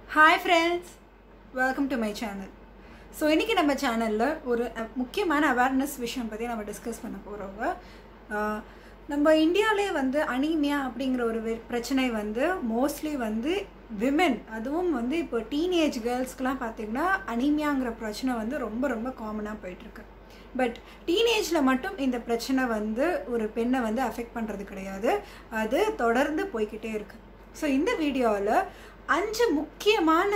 Hi friends, welcome to my channel. So இன்னைக்கு நம்ம சேனல்ல ஒரு முக்கியமான அவேர்னஸ் விஷயம் பத்தி நம்ம டிஸ்கஸ் பண்ண போறோம். நம்ம இந்தியாவிலே வந்து அனீமியா அப்படிங்கிற ஒரு பிரச்சனை வந்து மோஸ்ட்லி வந்து விமென், அதுவும் வந்து இப்போ டீனேஜ் கேர்ள்ஸ்க்குலாம் பார்த்தீங்கன்னா அனீமியாங்கிற பிரச்சனை வந்து ரொம்ப ரொம்ப காமனாக போயிட்டுருக்கு. பட் டீனேஜில் மட்டும் இந்த பிரச்சனை வந்து ஒரு பெண்ணை வந்து அஃபெக்ட் பண்ணுறது கிடையாது, அது தொடர்ந்து போய்கிட்டே இருக்குது. ஸோ இந்த வீடியோவில் 5 முக்கியமான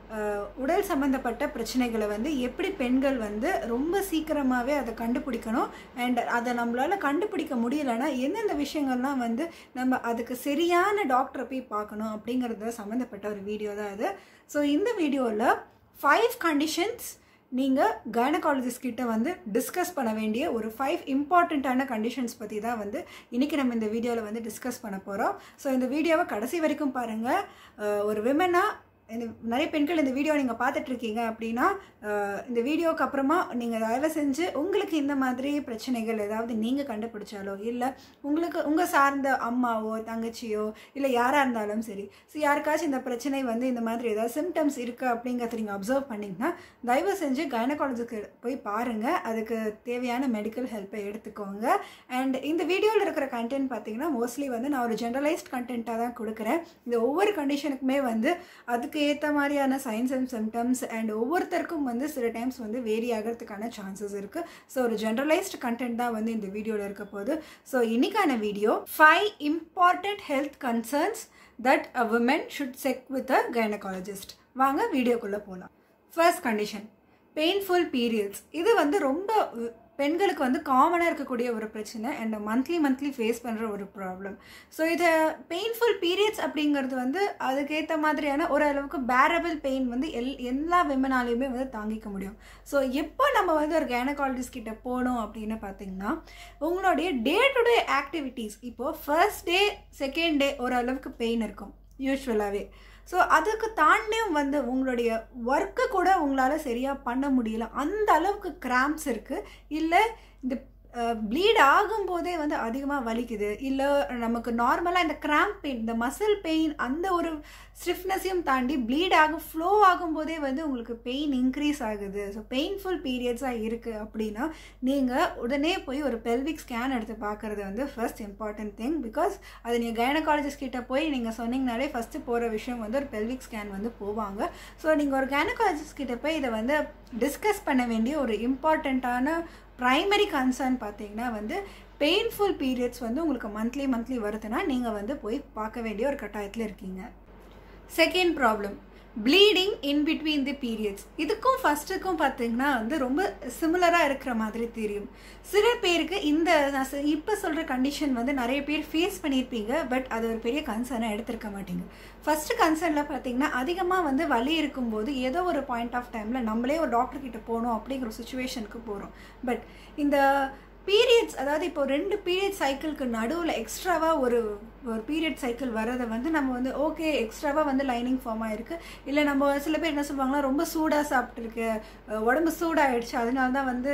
உடல் சம்மந்தப்பட்ட பிரச்சனைகளை வந்து எப்படி பெண்கள் வந்து ரொம்ப சீக்கிரமாகவே அதை கண்டுபிடிக்கணும், அண்ட் அதை நம்மளால் கண்டுபிடிக்க முடியலைன்னா எந்தெந்த விஷயங்கள்லாம் வந்து நம்ம அதுக்கு சரியான டாக்டரை போய் பார்க்கணும் அப்படிங்கிறத சம்மந்தப்பட்ட ஒரு வீடியோ தான் அது. ஸோ இந்த வீடியோவில் 5 கண்டிஷன்ஸ் நீங்கள் கைனகாலஜிஸ்ட் கிட்ட வந்து டிஸ்கஸ் பண்ண வேண்டிய ஒரு 5 இம்பார்ட்டண்ட்டான கண்டிஷன்ஸ் பற்றி தான் வந்து இன்றைக்கி நம்ம இந்த வீடியோவில் வந்து டிஸ்கஸ் பண்ண போகிறோம். ஸோ இந்த வீடியோவை கடைசி வரைக்கும் பாருங்கள். ஒரு விமனாக நிறைய பெண்கள் இந்த வீடியோ நீங்கள் பார்த்துட்ருக்கீங்க அப்படின்னா இந்த வீடியோவுக்கு அப்புறமா நீங்கள் தயவு செஞ்சு உங்களுக்கு இந்த மாதிரி பிரச்சனைகள் ஏதாவது நீங்கள் கண்டுபிடிச்சாலோ, இல்லை உங்களுக்கு உங்கள் சார்ந்த அம்மாவோ தங்கச்சியோ இல்லை யாராக இருந்தாலும் சரி, ஸோ யாருக்காச்சும் இந்த பிரச்சனை வந்து இந்த மாதிரி ஏதாவது சிம்டம்ஸ் இருக்குது அப்படிங்கிறத நீங்கள் அப்சர்வ் பண்ணிங்கன்னா தயவு செஞ்சு கைனகாலஜிக்கு போய் பாருங்கள், அதுக்கு தேவையான மெடிக்கல் ஹெல்ப்பை எடுத்துக்கோங்க. அண்ட் இந்த வீடியோவில் இருக்கிற கண்டென்ட் பார்த்தீங்கன்னா மோஸ்ட்லி வந்து நான் ஒரு ஜென்ரலைஸ்ட் கண்டென்ட்டாக தான் கொடுக்குறேன். இந்த ஒவ்வொரு கண்டிஷனுக்குமே வந்து அதுக்கு ஏற்ற மாதிரியான சைன்ஸ் அண்ட் சிம்டம்ஸ் அண்ட் ஒவ்வொருத்தருக்கும் வந்து சில டைம்ஸ் வந்து வேரி ஆகிறதுக்கான சான்சஸ் இருக்குது. ஸோ ஒரு ஜென்ரலைஸ்ட் கண்டென்ட் தான் வந்து இந்த வீடியோவில் இருக்க போகுது. ஸோ இன்னைக்கான video 5 important health concerns that a woman should check with a gynecologist. வாங்க வீடியோக்குள்ளே போகலாம். First condition, painful periods. இது வந்து ரொம்ப பெண்களுக்கு வந்து காமனாக இருக்கக்கூடிய ஒரு பிரச்சனை அண்ட் மந்த்லி ஃபேஸ் பண்ணுற ஒரு ப்ராப்ளம். ஸோ இதை பெயின்ஃபுல் பீரியட்ஸ் அப்படிங்கிறது வந்து அதுக்கேற்ற மாதிரியான ஓரளவுக்கு பேரபிள் பெயின் வந்து எல்லா விமனாலையுமே வந்து தாங்கிக்க முடியும். ஸோ எப்போ நம்ம வந்து ஒரு கைனகாலஜிஸ்ட் கிட்ட போகணும் அப்படின்னு பார்த்தீங்கன்னா, உங்களுடைய டே டு டே ஆக்டிவிட்டீஸ், இப்போது ஃபர்ஸ்ட் டே செகண்ட் டே ஓரளவுக்கு பெயின் இருக்கும் யூஸ்வலாகவே. ஸோ அதுக்கு தாண்டியும் வந்து உங்களுடைய ஒர்க்கு கூட உங்களால் சரியாக பண்ண முடியல, அந்த அளவுக்கு கிராம்ப்ஸ் இருக்குது, இல்லை இந்த ப்ளீட் ஆகும்போதே வந்து அதிகமாக வலிக்குது, இல்லை நமக்கு நார்மலாக இந்த கிராம்ப் பெயின், இந்த மசில் பெயின், அந்த ஒரு ஸ்டிஃப்னஸையும் தாண்டி ப்ளீட் ஆகும் ஃப்ளோ ஆகும்போதே வந்து உங்களுக்கு பெயின் இன்க்ரீஸ் ஆகுது. ஸோ பெயின்ஃபுல் பீரியட்ஸாக இருக்குது அப்படின்னா நீங்கள் உடனே போய் ஒரு பெல்விக் ஸ்கேன் எடுத்து பார்க்குறது வந்து ஃபர்ஸ்ட் இம்பார்ட்டன்ட் திங். பிகாஸ் அது நீங்கள் கைனகாலஜிஸ்ட் கிட்ட போய் நீங்கள் சொன்னீங்கனாலே ஃபஸ்ட்டு போகிற விஷயம் வந்து ஒரு பெல்விக் ஸ்கேன் வந்து போவாங்க. ஸோ நீங்கள் ஒரு கைனகாலஜிஸ்ட் கிட்ட போய் இதை வந்து டிஸ்கஸ் பண்ண வேண்டிய ஒரு இம்பார்ட்டண்ட்டான ப்ரைமரி கன்சர்ன் பார்த்தீங்கன்னா வந்து பெயின்ஃபுல் பீரியட்ஸ் வந்து உங்களுக்கு மந்த்லி வருதுன்னா நீங்கள் வந்து போய் பார்க்க வேண்டிய ஒரு கட்டாயத்தில் இருக்கீங்க. Second problem, bleeding in between the periods. இதுக்கும் ஃபஸ்ட்டுக்கும் பார்த்தீங்கன்னா வந்து ரொம்ப சிமிலராக இருக்கிற மாதிரி தெரியும். சில பேருக்கு இந்த இப்போ சொல்கிற கண்டிஷன் வந்து நிறைய பேர் ஃபேஸ் பண்ணியிருப்பீங்க, பட் அது ஒரு பெரிய கன்சர்னாக எடுத்திருக்க மாட்டீங்க. ஃபஸ்ட்டு கன்சர்னில் பார்த்தீங்கன்னா அதிகமாக வந்து வலி இருக்கும்போது ஏதோ ஒரு பாயிண்ட் ஆஃப் டைமில் நம்மளே ஒரு டாக்டர்கிட்ட போகணும் அப்படிங்கிற ஒரு சுச்சுவேஷனுக்கு போகிறோம். பட் இந்த பீரியட்ஸ், அதாவது இப்போ 2 பீரியட் சைக்கிளுக்கு நடுவில் எக்ஸ்ட்ராவாக ஒரு பீரியட் சைக்கிள் வரதை வந்து நம்ம வந்து ஓகே எக்ஸ்ட்ராவாக வந்து லைனிங் ஃபார்ம் ஆகிருக்கு, இல்லை நம்ம சில பேர் என்ன சொல்லுவாங்கன்னா ரொம்ப சூடாக சாப்பிட்ருக்கு, உடம்பு சூடாகிடுச்சு, அதனால தான் வந்து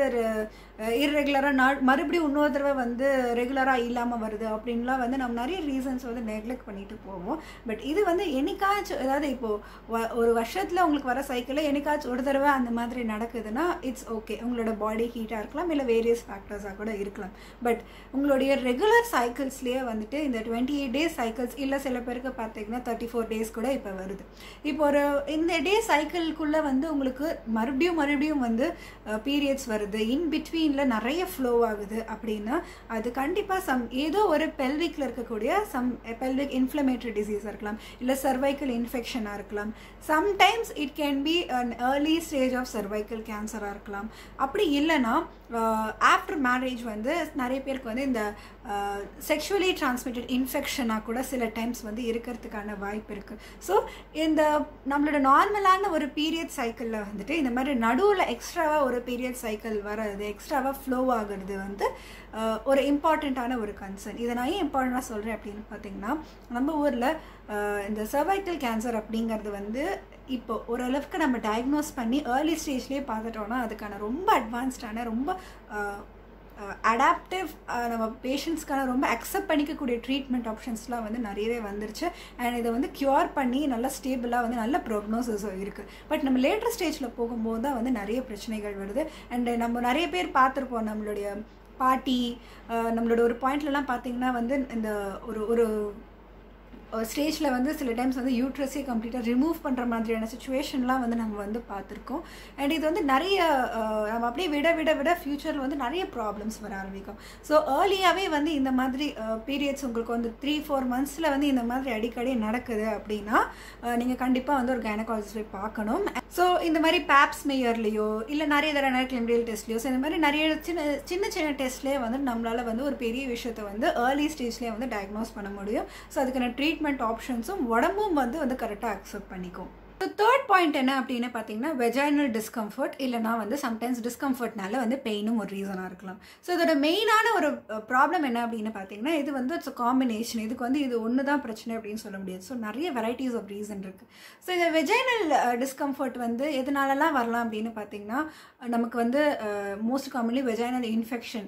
இர்ரெகுலராக மறுபடியும் இன்னொரு தடவை வந்து ரெகுலராக இல்லாமல் வருது அப்படின்லாம் வந்து நம்ம நிறைய ரீசன்ஸ் வந்து நெக்லெக்ட் பண்ணிட்டு போவோம். பட் இது வந்து என்னைக்காச்சும், அதாவது இப்போது ஒரு வருஷத்தில் உங்களுக்கு வர சைக்கிளில் என்னைக்காச்சும் ஒரு தடவை அந்த மாதிரி நடக்குதுன்னா இட்ஸ் ஓகே, உங்களோட பாடி ஹீட்டாக இருக்கலாம், இல்லை வேரியஸ் ஃபேக்டர்ஸாக கூட இருக்கலாம். பட் உங்களுடைய ரெகுலர் சைக்கிள்ஸ்லேயே வந்துட்டு இந்த 28 டேஸ் சைக்கிள்ஸ், இல்லை சில பேருக்கு பார்த்தீங்கன்னா 34 டேஸ் கூட இப்போ வருது. இப்போ ஒரு இந்த டே சைக்கிள்குள்ளே வந்து உங்களுக்கு மறுபடியும் வந்து பீரியட்ஸ் வருது, இன் பிட்வீனில் நிறைய ஃப்ளோ ஆகுது அப்படின்னா அது கண்டிப்பாக ஏதோ ஒரு பெல்விக்கில் இருக்கக்கூடிய பெல்விக் இன்ஃப்ளமேட்டரி டிசீஸாக இருக்கலாம், இல்லை சர்வைக்கல் இன்ஃபெக்ஷனாக இருக்கலாம், sometimes it can be an early stage of cervical கேன்சராக இருக்கலாம். அப்படி இல்லைன்னா ஆஃப்டர் மேரேஜ் வந்து நிறைய பேருக்கு வந்து இந்த செக்ஷுவலி டிரான்ஸ்மிட்டட் இன்ஃபெக்ஷனாக கூட சில டைம்ஸ் வந்து இருக்கிறதுக்கான வாய்ப்பு இருக்குது. ஸோ இந்த நம்மளோட நார்மலான ஒரு பீரியட் சைக்கிளில் வந்துட்டு இந்த மாதிரி நடுவில் எக்ஸ்ட்ராவாக ஒரு பீரியட் சைக்கிள் வர்றது, எக்ஸ்ட்ராவாக ஃப்ளோ ஆகுறது வந்து ஒரு இம்பார்ட்டண்ட்டான ஒரு கன்சர்ன். இதை நான் ஏன் இம்பார்ட்டண்ட்டாக சொல்கிறேன் அப்படின்னு பார்த்தீங்கன்னா, நம்ம ஊரில் இந்த சர்வைக்கல் கேன்சர் அப்படிங்கிறது வந்து இப்போ ஓரளவுக்கு நம்ம டயக்னோஸ் பண்ணி ஏர்லி ஸ்டேஜ்லேயே பார்த்துட்டோன்னா அதுக்கான ரொம்ப அட்வான்ஸ்டான ரொம்ப அடாப்டிவ் நம்ம பேஷண்ட்ஸ்க்கான ரொம்ப அக்செப்ட் பண்ணிக்கக்கூடிய ட்ரீட்மெண்ட் ஆப்ஷன்ஸ்லாம் வந்து நிறையவே வந்துருச்சு. அண்ட் இதை வந்து க்யூர் பண்ணி நல்லா ஸ்டேபிளாக வந்து நல்ல ப்ரோக்னோசிஸும் இருக்குது. பட் நம்ம லேட்டர் ஸ்டேஜில் போகும்போது தான் வந்து நிறைய பிரச்சனைகள் வருது. அண்டு நம்ம நிறைய பேர் பார்த்துருப்போம், நம்மளுடைய பாட்டி நம்மளோட ஒரு பாயிண்ட்லலாம் பார்த்திங்கன்னா வந்து இந்த ஒரு ஸ்டேஜில் வந்து சில டைம்ஸ் வந்து யூட்ரஸே கம்ப்ளீட்டாக ரிமூவ் பண்ணுற மாதிரியான சுச்சுவேஷன்லாம் வந்து நம்ம வந்து பார்த்துருக்கோம். அண்ட் இது வந்து நிறைய நம்ம அப்படியே விட ஃப்யூச்சரில் வந்து நிறைய ப்ராப்ளம்ஸ் வர ஆரம்பிக்கும். ஸோ ஏர்லியாகவே வந்து இந்த மாதிரி பீரியட்ஸ் உங்களுக்கு வந்து 3-4 மந்த்ஸில் வந்து இந்த மாதிரி அடிக்கடி நடக்குது அப்படின்னா நீங்கள் கண்டிப்பாக வந்து ஒரு கைனகாலஜிஸ்ட் போய் பார்க்கணும். ஸோ இந்த மாதிரி பேப்ஸ் மேயர்லேயோ இல்லை நிறைய தடவை கிளினிக்கல் டெஸ்ட்லையோ, ஸோ இந்த மாதிரி நிறைய சின்ன டெஸ்ட்லேயே வந்து நம்மளால் வந்து ஒரு பெரிய விஷயத்தை வந்து ஏர்லி ஸ்டேஜ்லேயே வந்து டயக்னோஸ் பண்ண முடியும். ஸோ அதுக்கான ட்ரீட்மெண்ட் ஆப்ஷன்ஸும் உடம்பும் வந்து கரெக்டாக அக்செப்ட் பண்ணிக்கும். ஸோ தேர்ட் பாயிண்ட் என்ன அப்படின்னு பார்த்தீங்கன்னா வெஜைனல் டிஸ்கம்ஃபர்ட், இல்லைனா வந்து சம்டைம்ஸ் டிஸ்கம்ஃபர்ட்னால வந்து பெயினும் ஒரு ரீசனாக இருக்கலாம். ஸோ இதோட மெயினான ஒரு ப்ராப்ளம் என்ன அப்படின்னு பார்த்தீங்கன்னா, இது வந்து இட்ஸ் காம்பினேஷன். இதுக்கு வந்து இது ஒன்று தான் பிரச்சனை அப்படின்னு சொல்ல முடியாது. ஸோ நிறைய வெரைட்டிஸ் ஆஃப் ரீசன் இருக்குது. ஸோ இந்த வெஜைனல் டிஸ்கம்ஃபர்ட் வந்து எதனாலலாம் வரலாம் அப்படின்னு பார்த்தீங்கன்னா, நமக்கு வந்து most commonly vaginal infection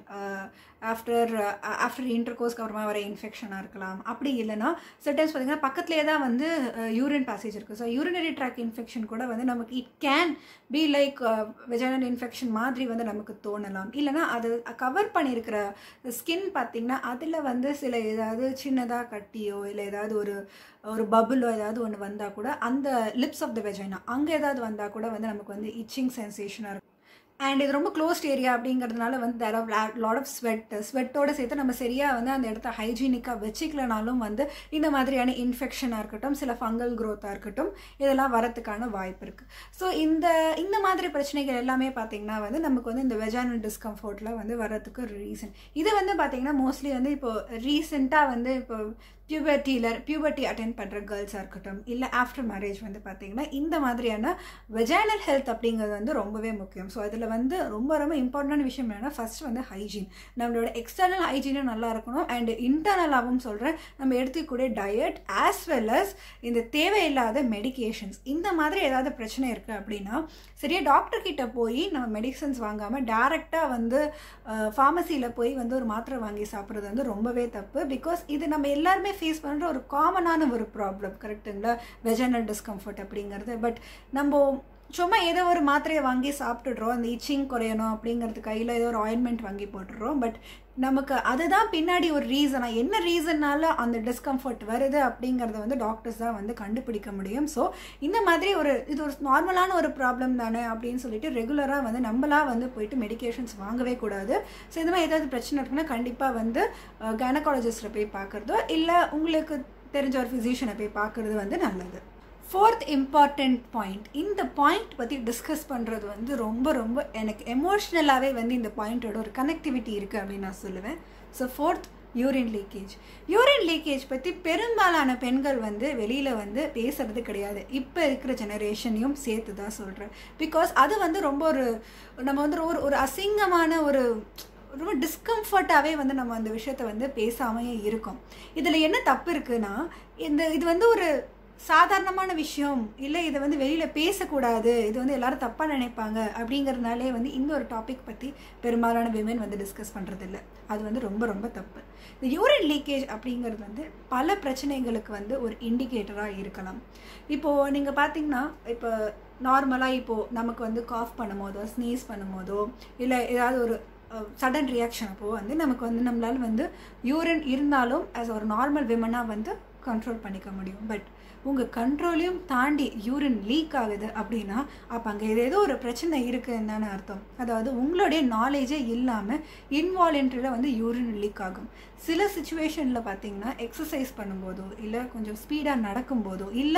after இன்டர்கோர்ஸ்க்கு அப்புறமா வர இன்ஃபெக்ஷனாக இருக்கலாம். அப்படி இல்லைனா சம்டைம்ஸ் பார்த்தீங்கன்னா பக்கத்துலேயே தான் வந்து யூரின் பேசேஜ் இருக்குது. ஸோ யூரினரி ட்ராக் இன்ஃபெக்ஷன் கூட வந்து நமக்கு it can be like vaginal infection மாதிரி வந்து நமக்கு தோணலாம். இல்லைனா அது கவர் பண்ணியிருக்கிற ஸ்கின் பார்த்திங்கன்னா அதில் வந்து சில ஏதாவது சின்னதாக கட்டியோ இல்லை ஏதாவது ஒரு பபுளோ ஏதாவது ஒன்று வந்தால் கூட அந்த லிப்ஸ் ஆஃப் த வெஜைனா அங்கே ஏதாவது வந்தால் கூட வந்து நமக்கு வந்து இச்சிங் சென்சேஷனாக இருக்கும். அண்ட் இது ரொம்ப க்ளோஸ்ட் ஏரியா அப்படிங்கிறதுனால வந்து தேர் ஆர் லாட் ஆஃப் ஸ்வெட்டோடு சேர்த்து நம்ம சரியாக வந்து அந்த இடத்த ஹைஜீனிக்காக வச்சுக்கலனாலும் வந்து இந்த மாதிரியான இன்ஃபெக்ஷனாக இருக்கட்டும், சில ஃபங்கல் க்ரோத்தாக இருக்கட்டும், இதெல்லாம் வரத்துக்கான வாய்ப்பு இருக்குது. ஸோ இந்த மாதிரி பிரச்சனைகள் எல்லாமே பார்த்திங்கன்னா வந்து நமக்கு வந்து இந்த வெஜைனல் டிஸ்கம்ஃபர்ட்டில் வந்து வர்றதுக்கு ஒரு ரீசன். இது வந்து பார்த்திங்கன்னா மோஸ்ட்லி வந்து இப்போது ரீசெண்டாக வந்து இப்போ பியூபர்ட்டி அட்டென்ட் பண்ணுற கேர்ள்ஸாக இருக்கட்டும், இல்லை ஆஃப்டர் மேரேஜ் வந்து பார்த்திங்கன்னா இந்த மாதிரியான வெஜைனல் ஹெல்த் அப்படிங்கிறது வந்து ரொம்பவே முக்கியம். ஸோ அதில் வந்து ரொம்ப இம்பார்ட்டன்டான விஷயம் என்னென்னா, ஃபர்ஸ்ட் வந்து ஹைஜீன். நம்மளோட எக்ஸ்டர்னல் ஹைஜீனும் நல்லா இருக்கணும். அண்ட் இன்டர்னலாகவும் சொல்கிறேன், நம்ம எடுத்துக்கூடிய டயட் ஆஸ் வெல் அஸ் இந்த தேவையில்லாத மெடிகேஷன்ஸ். இந்த மாதிரி ஏதாவது பிரச்சனை இருக்குது அப்படின்னா சரியாக டாக்டர்கிட்ட போய் நம்ம மெடிசன்ஸ் வாங்காமல் டேரெக்டாக வந்து ஃபார்மசியில் போய் வந்து ஒரு மாத்திரை வாங்கி சாப்பிட்றது வந்து ரொம்பவே தப்பு. பிகாஸ் இது நம்ம எல்லாருமே ஃபேஸ் பண்ணுற ஒரு காமனான ஒரு ப்ராப்ளம், கரெக்டுங்களா, வெஜைனல் டிஸ்கம்ஃபர்ட் அப்படிங்கிறது. பட் நம்ம சும்மா ஏதோ ஒரு மாத்திரையை வாங்கி சாப்பிட்டுடுறோம், அந்த இச்சிங் குறையணும் அப்படிங்கிறது கையில் ஏதோ ஒரு ஆயின்மெண்ட் வாங்கி போட்டுடுறோம். பட் நமக்கு அதுதான் பின்னாடி ஒரு ரீசனாக என்ன ரீசன்னால அந்த டிஸ்கம்ஃபர்ட் வருது அப்படிங்கிறத வந்து டாக்டர்ஸ் தான் வந்து கண்டுபிடிக்க முடியும். ஸோ இந்த மாதிரி இது ஒரு நார்மலான ஒரு ப்ராப்ளம் தானே அப்படின்னு சொல்லிட்டு ரெகுலராக வந்து நம்மளாக வந்து போயிட்டு மெடிகேஷன்ஸ் வாங்கவே கூடாது. ஸோ இந்த மாதிரி ஏதாவது பிரச்சனை இருக்குன்னா கண்டிப்பாக வந்து கைனகாலஜிஸ்ட்டை போய் பார்க்குறதோ இல்லை உங்களுக்கு தெரிஞ்ச ஒரு ஃபிசிஷியனை போய் பார்க்குறது வந்து நல்லது. ஃபோர்த் இம்பார்ட்டண்ட் பாயிண்ட், இந்த பாயிண்ட் பற்றி டிஸ்கஸ் பண்ணுறது வந்து ரொம்ப எனக்கு எமோஷ்னலாகவே வந்து இந்த பாயிண்டோட ஒரு கனெக்டிவிட்டி இருக்குது அப்படின்னு நான் சொல்லுவேன். So fourth, urine leakage. Urine leakage பற்றி பெரும்பாலான பெண்கள் வந்து வெளியில் வந்து பேசுறது கிடையாது. இப்போ இருக்கிற ஜெனரேஷனையும் சேர்த்து தான் சொல்கிறேன். பிகாஸ் அது வந்து ரொம்ப நம்ம வந்து ஒரு அசிங்கமான ரொம்ப டிஸ்கம்ஃபர்ட்டாகவே வந்து நம்ம அந்த விஷயத்தை வந்து பேசாமையே இருக்கோம். இதில் என்ன தப்பு இருக்குன்னா, இது வந்து ஒரு சாதாரணமான விஷயம் இல்லை, இதை வந்து வெளியில் பேசக்கூடாது, இது வந்து எல்லாரும் தப்பாக நினைப்பாங்க அப்படிங்கிறதுனாலே வந்து இந்த ஒரு டாபிக் பற்றி பெரும்பாலான விமன் வந்து டிஸ்கஸ் பண்ணுறதில்ல. அது வந்து ரொம்ப தப்பு. இந்த யூரின் லீக்கேஜ் அப்படிங்கிறது வந்து பல பிரச்சனைகளுக்கு வந்து ஒரு இண்டிகேட்டராக இருக்கலாம். இப்போது நீங்கள் பார்த்தீங்கன்னா, இப்போ நார்மலாக இப்போது நமக்கு வந்து காஃப் பண்ணும் போதோ ஸ்னீஸ் பண்ணும் போதோ இல்லை ஏதாவது ஒரு சடன் ரியாக்ஷன் அப்போது வந்து நமக்கு வந்து நம்மளால் வந்து யூரின் இருந்தாலும் ஆஸ் ஒரு நார்மல் விமனாக வந்து கண்ட்ரோல் பண்ணிக்க முடியும். பட் உங்கள் கண்ட்ரோலையும் தாண்டி யூரின் லீக் ஆகுது அப்படின்னா அப்போ அங்கே ஏதோ ஒரு பிரச்சனை இருக்குன்னு தானே அர்த்தம். அதாவது உங்களுடைய நாலேஜே இல்லாமல் இன்வாலண்ட்ரியில் வந்து யூரின் லீக் ஆகும். சில சுச்சுவேஷனில் பார்த்தீங்கன்னா எக்ஸசைஸ் பண்ணும்போதோ இல்லை கொஞ்சம் ஸ்பீடாக நடக்கும்போதோ இல்லை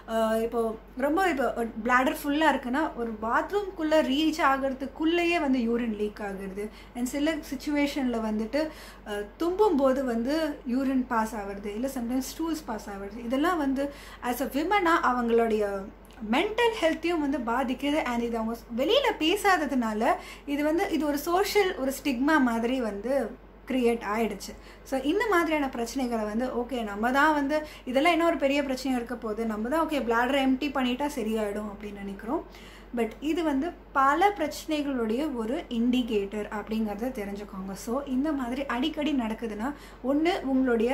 இப்போ பிளாடர் ஃபுல்லாக இருக்குன்னா ஒரு பாத்ரூம்குள்ளே ரீச் ஆகிறதுக்குள்ளேயே வந்து யூரின் லீக் ஆகுறது. அண்ட் சில சுச்சுவேஷனில் வந்துட்டு தும்பும்போது வந்து யூரின் பாஸ் ஆகிறது, இல்லை சம்டைம்ஸ் ஸ்டூல்ஸ் பாஸ் ஆகிறது. இதெல்லாம் வந்து ஆஸ் அ விமனாக அவங்களுடைய மென்டல் ஹெல்த்தையும் வந்து பாதிக்குது. அண்ட் இது அவங்க வெளியில் பேசாததுனால இது ஒரு சோஷியல் ஒரு ஸ்டிக்மா மாதிரி வந்து க்ரியேட் ஆகிடுச்சு. ஸோ இந்த மாதிரியான பிரச்சனைகளை வந்து ஓகே நம்ம தான் வந்து இதெல்லாம் இன்னொரு பெரிய பிரச்சனையாக இருக்க போகுது, நம்ம தான் ஓகே பிளாடரை எம்டி பண்ணிட்டா சரியாயிடும் அப்படின்னு நினைக்கிறோம். பட் இது வந்து பல பிரச்சனைகளுடைய ஒரு இண்டிகேட்டர் அப்படிங்கிறத தெரிஞ்சுக்கோங்க. ஸோ இந்த மாதிரி அடிக்கடி நடக்குதுன்னா ஒன்று உங்களுடைய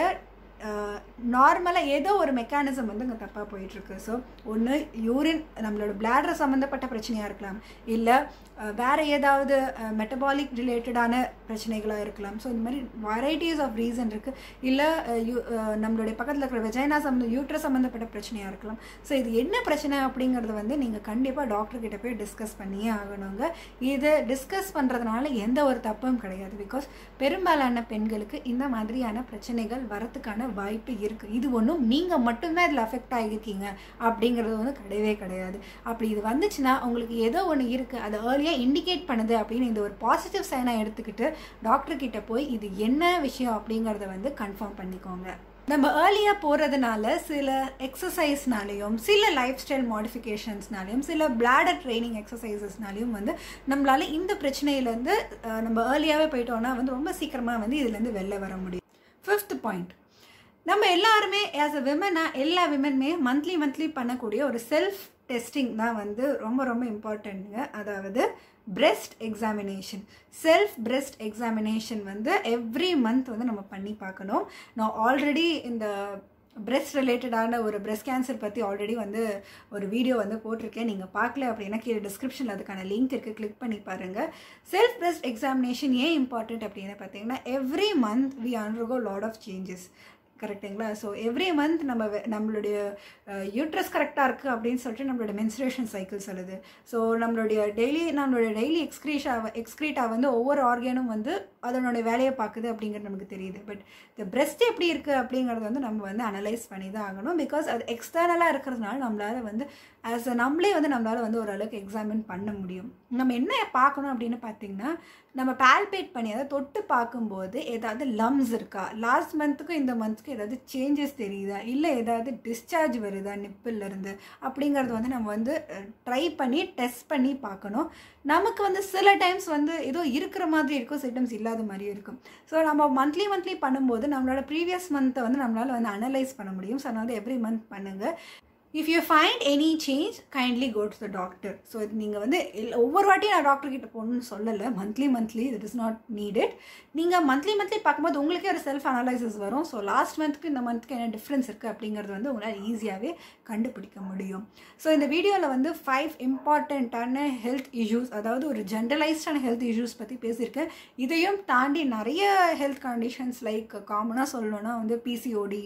நார்மலாக ஏதோ ஒரு மெக்கானிசம் வந்து இங்கே தப்பாக போயிட்டுருக்கு. ஸோ ஒன்று யூரின் நம்மளோட பிளாடர் சம்மந்தப்பட்ட பிரச்சனையாக இருக்கலாம், இல்லை வேறு ஏதாவது மெட்டபாலிக் ரிலேட்டடான பிரச்சனைகளாக இருக்கலாம். ஸோ இந்த மாதிரி வெரைட்டிஸ் ஆஃப் ரீசன் இருக்குது. இல்லை நம்மளுடைய பக்கத்தில் இருக்கிற வெஜைனா யூட்ரஸ் சம்மந்தப்பட்ட பிரச்சனையாக இருக்கலாம். ஸோ இது என்ன பிரச்சனை அப்படிங்கிறது வந்து நீங்கள் கண்டிப்பாக டாக்டர்கிட்ட போய் டிஸ்கஸ் பண்ணியே ஆகணுங்க. இதை டிஸ்கஸ் பண்ணுறதுனால எந்த ஒரு தப்பும் கிடையாது. பிகாஸ் பெரும்பாலான பெண்களுக்கு இந்த மாதிரியான பிரச்சனைகள் வரத்துக்கான வாய்ப்பு இருக்குது. இது ஒன்றும் நீங்கள் மட்டும்தான் இதில் அஃபெக்ட் ஆகியிருக்கீங்க அப்படிங்கிறது வந்து கிடையவே கிடையாது. அப்படி இது வந்துச்சுன்னா உங்களுக்கு ஏதோ ஒன்று இருக்குது, அதை ஏர்லியாக இண்டிகேட் பண்ணுது அப்படின்னு இந்த ஒரு பாசிட்டிவ் சைனாக எடுத்துக்கிட்டு டாக்டர்கிட்ட போய் இது என்ன விஷயம் அப்படிங்கிறத வந்து கன்ஃபார்ம் பண்ணிக்கோங்க. நம்ம ஏர்லியாக போகிறதுனால சில எக்ஸசைஸ்னாலையும் சில லைஃப் ஸ்டைல் மாடிஃபிகேஷன்ஸ்னாலையும் சில பிளாடர் ட்ரைனிங் எக்ஸசைசஸ்னாலையும் வந்து நம்மளால் இந்த பிரச்சனையிலேருந்து நம்ம ஏர்லியாகவே போயிட்டோம்னா வந்து ரொம்ப சீக்கிரமாக வந்து இதுலேருந்து வெளில வர முடியும். 5th பாயிண்ட், நம்ம எல்லாருமே ஆஸ் அ விமனாக எல்லா விமனுமே மந்த்லி பண்ணக்கூடிய ஒரு செல்ஃப் டெஸ்டிங் தான் வந்து ரொம்ப ரொம்ப இம்பார்ட்டண்ட்டுங்க. அதாவது breast examination. Self breast examination வந்து எவ்ரி மந்த் வந்து நம்ம பண்ணி பார்க்கணும். நான் ஆல்ரெடி இந்த பிரெஸ்ட் ரிலேட்டடான ஒரு பிரெஸ்ட் கேன்சர் பற்றி ஆல்ரெடி வந்து ஒரு வீடியோ வந்து போட்டிருக்கேன். நீங்கள் பார்க்கல அப்படின்னா கீழே டிஸ்கிரிப்ஷனில் அதுக்கான லிங்க் இருக்குது, கிளிக் பண்ணி பாருங்கள். செல்ஃப் பிரெஸ்ட் எக்ஸாமினேஷன் ஏன் இம்பார்ட்டண்ட் அப்படின்னு பார்த்தீங்கன்னா every month we undergo lot of changes. கரெக்டுங்களா? ஸோ எவ்ரி மந்த் நம்மளுடைய யூட்ரஸ் கரெக்டாக இருக்குது அப்படின்னு சொல்லிட்டு நம்மளோட மென்ஸ்ட்ரேஷன் சைக்கிள் சொல்லுது. ஸோ நம்மளுடைய டெய்லி எக்ஸ்க்ரீட்டாக வந்து ஒவ்வொரு ஆர்கனும் வந்து அதனுடைய வேலையை பார்க்குது அப்படிங்கிறது நமக்கு தெரியுது. பட் இந்த பிரெஸ்ட் எப்படி இருக்குது அப்படிங்கிறது வந்து நம்ம வந்து அனலைஸ் பண்ணி தான் ஆகணும். பிகாஸ் அது எக்ஸ்டர்னலாக இருக்கிறதுனால நம்மளால் வந்து நம்மளே வந்து நம்மளால் வந்து ஓரளவுக்கு எக்ஸாமின் பண்ண முடியும். நம்ம என்ன பார்க்கணும் அப்படின்னு பார்த்தீங்கன்னா நம்ம பால்பேட் பண்ணி அதை தொட்டு பார்க்கும்போது ஏதாவது லம்ஸ் இருக்கா, லாஸ்ட் மந்த்துக்கும் இந்த மந்த்துக்கும் ஏதாவது சேஞ்சஸ் தெரியுதா, இல்லை ஏதாவது டிஸ்சார்ஜ் வருதா நிப்பிலேருந்து அப்படிங்கிறது வந்து நம்ம வந்து ட்ரை பண்ணி டெஸ்ட் பண்ணி பார்க்கணும். நமக்கு வந்து சில டைம்ஸ் வந்து ஏதோ இருக்கிற மாதிரி இருக்கும், சிம்டம்ஸ் இல்லாத மாதிரியும் இருக்கும். ஸோ நம்ம மந்த்லி பண்ணும்போது நம்மளோட ப்ரீவியஸ் மந்த்தை வந்து நம்மளால் வந்து அனலைஸ் பண்ண முடியும். ஸோ அதனால எவ்ரி மந்த் பண்ணுங்கள். If you find any change, kindly go to the doctor. So நீங்கள் வந்து ஒவ்வொரு வாட்டியும் நான் டாக்டர்கிட்ட போகணும்னு சொல்லலை. Monthly that is not needed. நீங்கள் மந்த்லி பார்க்கும்போது உங்களுக்கே ஒரு செல்ஃப் அனலைசிஸ் வரும். ஸோ லாஸ்ட் மந்த்துக்கு இந்த மந்த்துக்கு என்ன டிஃப்ரென்ஸ் இருக்குது அப்படிங்கிறது வந்து உங்களால் ஈஸியாகவே கண்டுபிடிக்க முடியும். ஸோ இந்த வீடியோவில் வந்து 5 இம்பார்ட்டண்ட்டான ஹெல்த் இஷ்யூஸ், அதாவது ஒரு ஜென்ரலைஸ்டான ஹெல்த் இஷ்யூஸ் பற்றி பேசியிருக்கேன். இதையும் தாண்டி நிறைய ஹெல்த் கண்டிஷன்ஸ் லைக் காமனாக சொல்லணும்னா வந்து பிசிஓடி,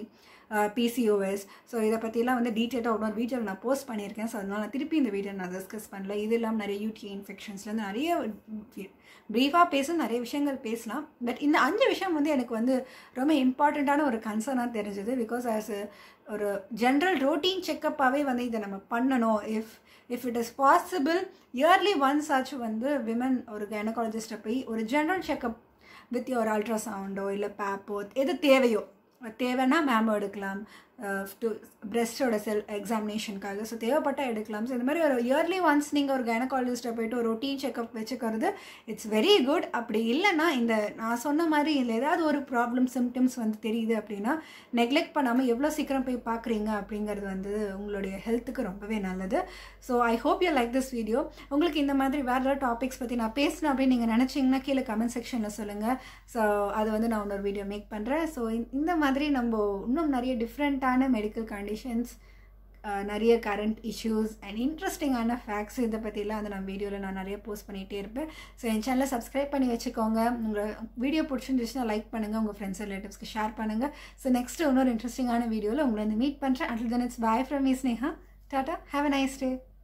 PCOS. ஸோ இதை பற்றிலாம் வந்து டீட்டெயிலாக இன்னொரு வீடியோவில் நான் போஸ்ட் பண்ணியிருக்கேன். ஸோ அதனால் நான் திருப்பி இந்த வீடியோ நான் டிஸ்கஸ் பண்ணல. இது இல்லாமல் நிறைய UTI இன்ஃபெக்ஷன்ஸ்லேருந்து நிறைய ப்ரீஃபாக பேசணும், நிறைய விஷயங்கள் பேசலாம். பட் இந்த 5 விஷயம் வந்து எனக்கு வந்து ரொம்ப இம்பார்ட்டண்ட்டான ஒரு கன்சர்னாக தெரிஞ்சது. பிகாஸ் ஆஸ் ஒரு ஜென்ரல் ரொட்டீன் செக்கப்பாகவே வந்து இதை நம்ம பண்ணணும். If it is possible yearly once ஆச்சும் வந்து விமன் ஒரு கைனகாலஜிஸ்ட்டை போய் ஒரு ஜென்ரல் செக்கப் வித் ஒரு அல்ட்ராசவுண்டோ இல்லை பேப்போ எது தேவைன்னா மேமோ எடுக்கலாம், பிரெஸ்டோட எக்ஸாமினேஷனுக்காக. ஸோ தேவைப்பட்டால் எடுக்கலாம். ஸோ இந்த மாதிரி ஒரு இயர்லி ஒன்ஸ் நீங்கள் ஒரு கைனகாலஜிஸ்ட்டை போய்ட்டு ஒரு ரொட்டீன் செக்அப் வச்சுக்கிறது இட்ஸ் வெரி குட். அப்படி இல்லைன்னா இந்த நான் சொன்ன மாதிரி இல்லை ஏதாவது ஒரு ப்ராப்ளம் சிம்டம்ஸ் வந்து தெரியுது அப்படின்னா நெக்லெக்ட் பண்ணாமல் எவ்வளோ சீக்கிரம் போய் பார்க்குறீங்க அப்படிங்கிறது வந்து உங்களுடைய ஹெல்த்துக்கு ரொம்பவே நல்லது. So I hope you like this video. உங்களுக்கு இந்த மாதிரி வேறு ஏதாவது டாபிக்ஸ் பற்றி நான் பேசினேன் அப்படின்னு நீங்கள் நினச்சிங்கன்னா கீழே கமெண்ட் செக்ஷனில் சொல்லுங்கள். ஸோ அது வந்து நான் இன்னொரு வீடியோ மேக் பண்ணுறேன். ஸோ இந்த மாதிரி நம்ம இன்னும் நிறைய டிஃப்ரெண்ட்டான மெடிக்கல் கண்டிஷன்ஸ், நிறைய கரண்ட் இஷ்யூஸ் அண்ட் இன்ட்ரெஸ்டிங்கான ஃபேக்ட்ஸ் இதை பற்றிலாம் வந்து நான் வீடியோவில் நான் நிறைய போஸ்ட் பண்ணிகிட்டே இருப்பேன். ஸோ என் சேனலை சப்ஸ்கிரைப் பண்ணி வச்சுக்கோங்க. உங்கள் வீடியோ பிடிச்சிருந்துச்சுன்னா லைக் பண்ணுங்கள், உங்கள் ஃப்ரெண்ட்ஸ் ரிலேட்டிவ்ஸ்க்கு ஷேர் பண்ணுங்கள். ஸோ நெக்ஸ்ட்டு இன்னொரு இன்ட்ரெஸ்டிங்கான வீடியோவில் உங்களை வந்து மீட் பண்ணுறேன். Until then, it's bye from me, Sneha. Tata. Have a nice day.